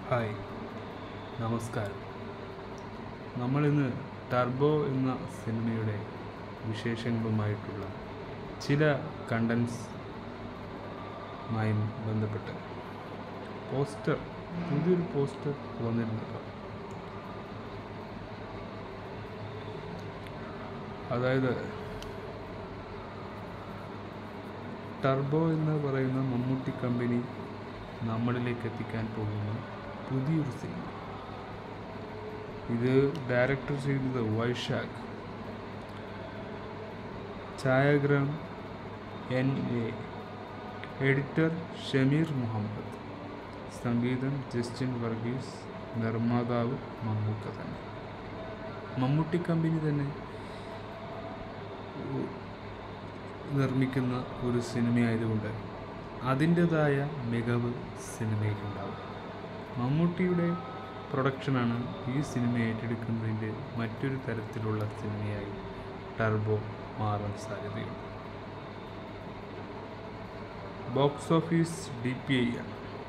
Hi, നമസ്കാരം. നമ്മളിന്ന് turbo എന്ന സിനിമയുടെ വിശേഷങ്ങളുമായിട്ടുള്ള ചില കണ്ടൻസുമായി ബന്ധപ്പെട്ട് പുതിയൊരു പോസ്റ്റർ വന്നിട്ടുണ്ട്. അതായത് ടർബോ എന്ന് പറയുന്ന മമ്മൂട്ടി കമ്പനി നമ്മളിലേക്ക് എത്തിക്കാൻ പോകുന്ന പുതിയൊരു സിനിമ. ഇത് ഡയറക്ടർ ചെയ്തത് വൈശാഖ്, ഛായാഗ്രഹം NA, എഡിറ്റർ ഷമീർ മുഹമ്മദ്, സംഗീതം ജസ്റ്റിൻ വർഗീസ്, നിർമ്മാതാവ് മമ്മൂക്ക തന്നെ. മമ്മൂട്ടി കമ്പനി തന്നെ നിർമ്മിക്കുന്ന ഒരു സിനിമയായതുകൊണ്ട് അതിൻ്റെതായ മികവ് സിനിമയിലുണ്ടാവും. മമ്മൂട്ടിയുടെ പ്രൊഡക്ഷനാണ് ഈ സിനിമ ഏറ്റെടുക്കുന്നതിൻ്റെ മറ്റൊരു തരത്തിലുള്ള സിനിമയായി ടർബോ മാറാൻ സാധ്യതയുണ്ട്. ബോക്സ് ഓഫീസ് DPI ആണ്.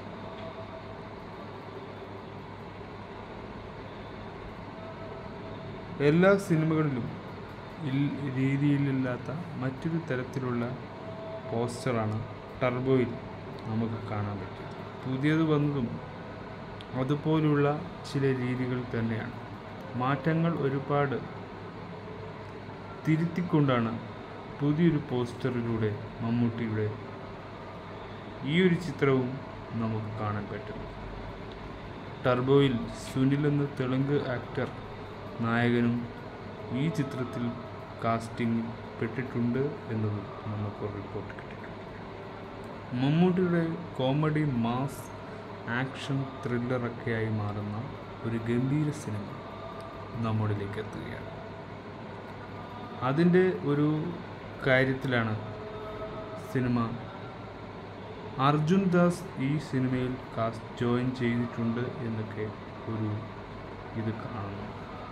എല്ലാ സിനിമകളിലും രീതിയിലില്ലാത്ത മറ്റൊരു തരത്തിലുള്ള പോസ്റ്ററാണ് ടർബോയിൽ നമുക്ക് കാണാൻ പറ്റിയത്. പുതിയത് വന്നതും അതുപോലുള്ള ചില രീതികൾ തന്നെയാണ്. മാറ്റങ്ങൾ ഒരുപാട് തിരുത്തിക്കൊണ്ടാണ് പുതിയൊരു പോസ്റ്ററിലൂടെ മമ്മൂട്ടിയുടെ ഈ ഒരു ചിത്രവും നമുക്ക് കാണാൻ പറ്റുന്നത്. ടർബോയിൽ സുനിൽ എന്ന തെലുങ്ക് ആക്ടർ നായകനും ഈ ചിത്രത്തിൽ കാസ്റ്റിംഗ് പെട്ടിട്ടുണ്ട് എന്നതും നമുക്ക് റിപ്പോർട്ട് കിട്ടിയിട്ടുണ്ട്. മമ്മൂട്ടിയുടെ കോമഡി, മാസ്, ആക്ഷൻ, ത്രില്ലറൊക്കെയായി മാറുന്ന ഒരു ഗംഭീര സിനിമ നമ്മളിലേക്ക് എത്തുകയാണ്. അതിൻ്റെ ഒരു കാര്യത്തിലാണ് സിനിമ. അർജുൻ ദാസ് ഈ സിനിമയിൽ ജോയിൻ ചെയ്തിട്ടുണ്ട് എന്നൊക്കെ ഇത് കാണുന്നു.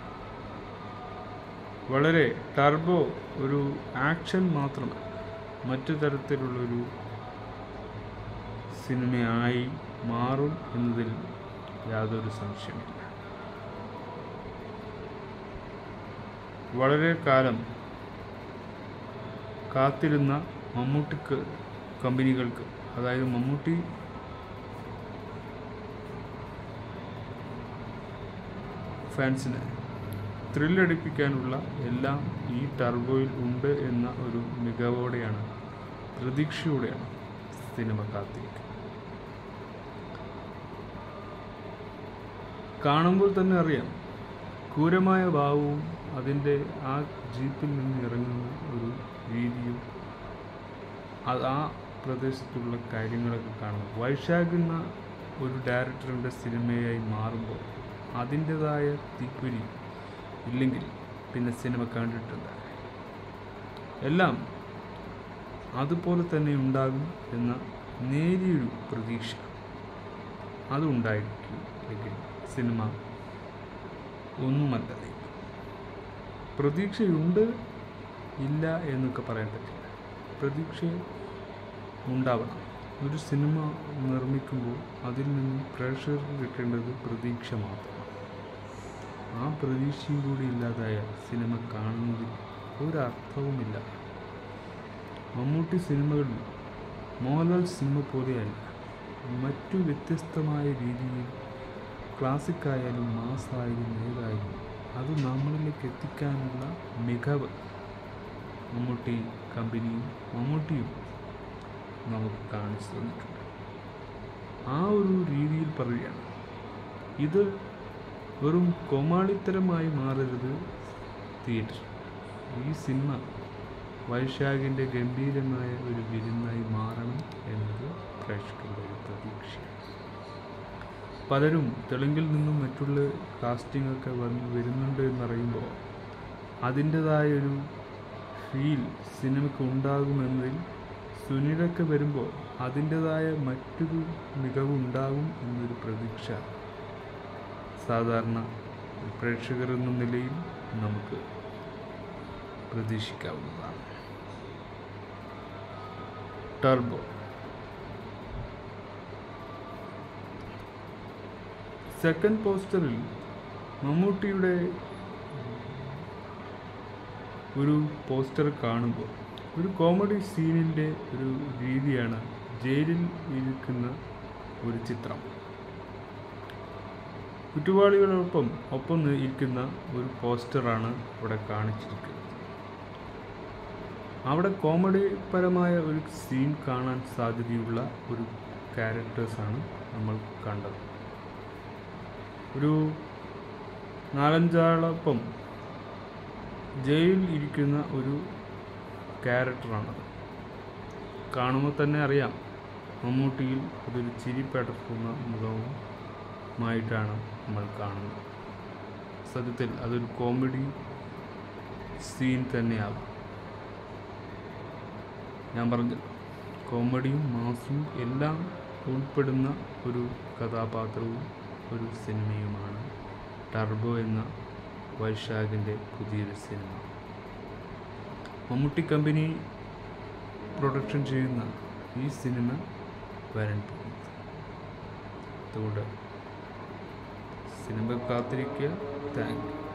വളരെ ടർബോ ഒരു ആക്ഷൻ മാത്രമല്ല, മറ്റു തരത്തിലുള്ളൊരു സിനിമയായി മാറും എന്നതിൽ യാതൊരു സംശയമില്ല. വളരെ കാലം കാത്തിരുന്ന മമ്മൂട്ടിക്ക് കമ്പനികൾക്ക്, അതായത് മമ്മൂട്ടി ഫാൻസിനെ ത്രില്ലടിപ്പിക്കാനുള്ള എല്ലാം ഈ ടർബോയിൽ ഉണ്ട് എന്ന ഒരു മികവോടെയാണ്, പ്രതീക്ഷയോടെയാണ് സിനിമ കാത്തിരിക്കുന്നത്. കാണുമ്പോൾ തന്നെ അറിയാം, ക്രൂരമായ ഭാവവും അതിൻ്റെ ആ ജീപ്പിൽ നിന്ന് ഇറങ്ങുന്ന ഒരു രീതിയും ആ പ്രദേശത്തുള്ള കാര്യങ്ങളൊക്കെ കാണുന്നു. വൈശാഖ് എന്ന ഒരു ഡയറക്ടറിൻ്റെ സിനിമയായി മാറുമ്പോൾ അതിൻ്റെതായ തീപ്പൊരി ഇല്ലെങ്കിൽ പിന്നെ സിനിമ കണ്ടിട്ടുണ്ട്. എല്ലാം അതുപോലെ തന്നെ ഉണ്ടാകും എന്ന നേരിയൊരു പ്രതീക്ഷ അതുണ്ടായിരിക്കും. സിനിമ ഒന്നുമല്ല. പ്രതീക്ഷയുണ്ട്, ഇല്ല എന്നൊക്കെ പറയാൻ പറ്റില്ല. പ്രതീക്ഷ ഉണ്ടാവണം. ഒരു സിനിമ നിർമ്മിക്കുമ്പോൾ അതിൽ നിന്ന് പ്രേക്ഷകർക്ക് കിട്ടേണ്ടത് പ്രതീക്ഷ മാത്രമാണ്. ആ പ്രതീക്ഷയും കൂടി ഇല്ലാതായ സിനിമ കാണുന്നതിൽ ഒരർത്ഥവുമില്ല. മമ്മൂട്ടി സിനിമകളിൽ മോഹൻലാൽ സിനിമ പോലെയല്ല, മറ്റു വ്യത്യസ്തമായ രീതിയിൽ ക്ലാസിക്കായാലും മാസായാലും ഏതായാലും അത് നമ്മളിലേക്ക് എത്തിക്കാനുള്ള മികവ് മമ്മൂട്ടി കമ്പനിയും മമ്മൂട്ടിയും നമുക്ക് കാണിച്ചു തന്നിട്ടുണ്ട്. ആ ഒരു രീതിയിൽ പറയുകയാണ്, ഇത് വെറും കോമാളിത്തരമായി മാറരുത് തിയേറ്റർ. ഈ സിനിമ വൈശാഖിൻ്റെ ഗംഭീരമായ ഒരു വിരുന്നായി മാറണം എന്നത് പ്രേക്ഷകരുടെ ഒരു പ്രതീക്ഷയാണ്. പലരും തെലുങ്കിൽ നിന്നും മറ്റുള്ള കാസ്റ്റിംഗൊക്കെ വരുന്നുണ്ട് എന്നറിയുമ്പോൾ അതിൻ്റെതായൊരു ഫീൽ സിനിമയ്ക്ക് ഉണ്ടാകുമെന്നതിൽ സുനിലൊക്കെ വരുമ്പോൾ അതിൻ്റെതായ മറ്റൊരു മികവുണ്ടാകും എന്നൊരു പ്രതീക്ഷ സാധാരണ പ്രേക്ഷകർ എന്ന നിലയിൽ നമുക്ക് പ്രതീക്ഷിക്കാവുന്നതാണ്. ടർബോ സെക്കൻഡ് പോസ്റ്ററിൽ മമ്മൂട്ടിയുടെ ഒരു പോസ്റ്റർ കാണുമ്പോൾ ഒരു കോമഡി സീനിൻ്റെ ഒരു രീതിയാണ് ജയിലിൽ ഇരിക്കുന്ന ഒരു ചിത്രം. കുറ്റവാളികളോടൊപ്പം ഇരിക്കുന്ന ഒരു പോസ്റ്ററാണ് ഇവിടെ കാണിച്ചിരിക്കുന്നത്. അവിടെ കോമഡിപരമായ ഒരു സീൻ കാണാൻ സാധ്യതയുള്ള ഒരു ക്യാരക്ടേഴ്സാണ് നമ്മൾ കണ്ടത്. ഒരു 4-5 ആളൊപ്പം ജയിലിൽ ഇരിക്കുന്ന ഒരു ക്യാരക്ടറാണത്. കാണുമ്പോൾ തന്നെ അറിയാം മമ്മൂട്ടിയിൽ അതൊരു ചിരി പടർത്തുന്ന മുഖവുമായിട്ടാണ് നമ്മൾ കാണുന്നത്. സത്യത്തിൽ അതൊരു കോമഡി സീൻ തന്നെയാകും. ഞാൻ പറഞ്ഞു, കോമഡിയും മാസും എല്ലാം ഉൾപ്പെടുന്ന ഒരു കഥാപാത്രവും ഒരു സിനിമയുമാണ് ടർബോ എന്ന വൈശാഖിൻ്റെ പുതിയൊരു സിനിമ. മമ്മൂട്ടി കമ്പനി പ്രൊഡക്ഷൻ ചെയ്യുന്ന ഈ സിനിമ വരാൻ പോകുന്നത്. അതുകൊണ്ട് സിനിമ കാത്തിരിക്കുക. Thank U.